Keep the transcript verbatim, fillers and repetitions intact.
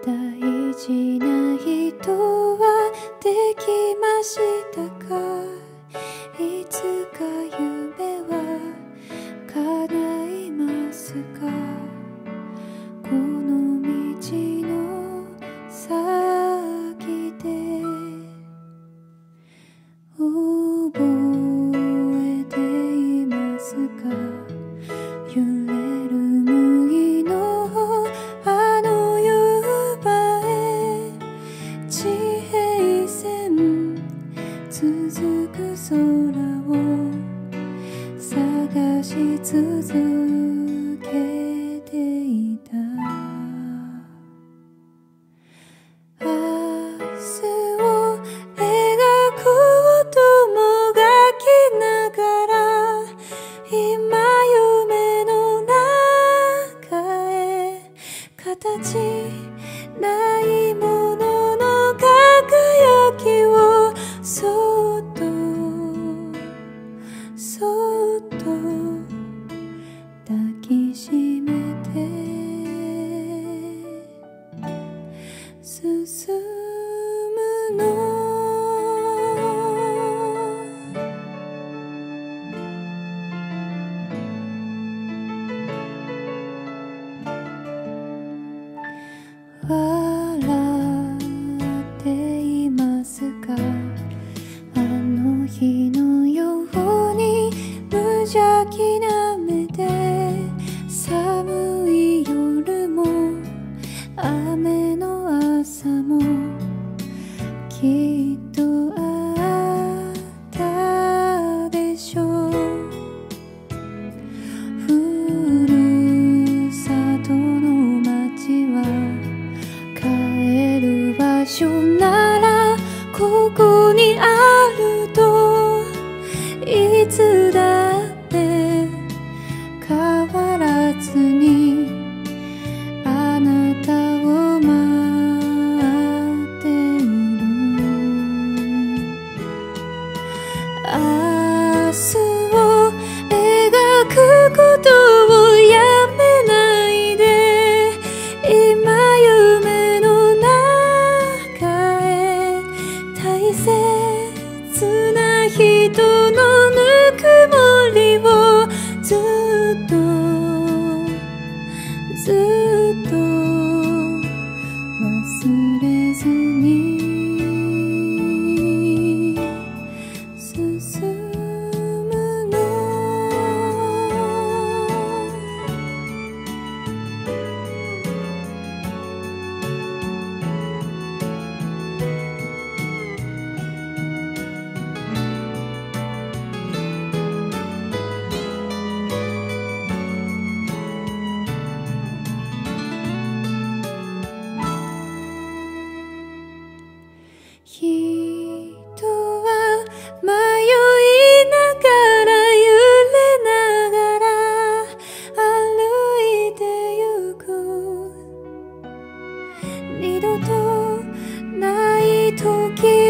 大事な人はできましたか？いつか夢は叶いますか？この道の先で覚えていますか？揺れる麦のあの夕場へ地平線続く空を探し続けていた。明日を描く音もがきながら今夢の中へ形ないものの輝きをそっとそっと抱きしめて進むの。笑っていますか？あの日のように無邪気な目で寒い夜も雨の朝もきっとあったでしょう。ふるさとの街は帰る場所ならここにあるといつだって変わらずにあなたを待っている。明日を描くことをやめないで今夢の中へ大切な人のぬくもりをずっとずっと忘れずに進むの。人は迷いながら揺れながら歩いてゆく。二度とない時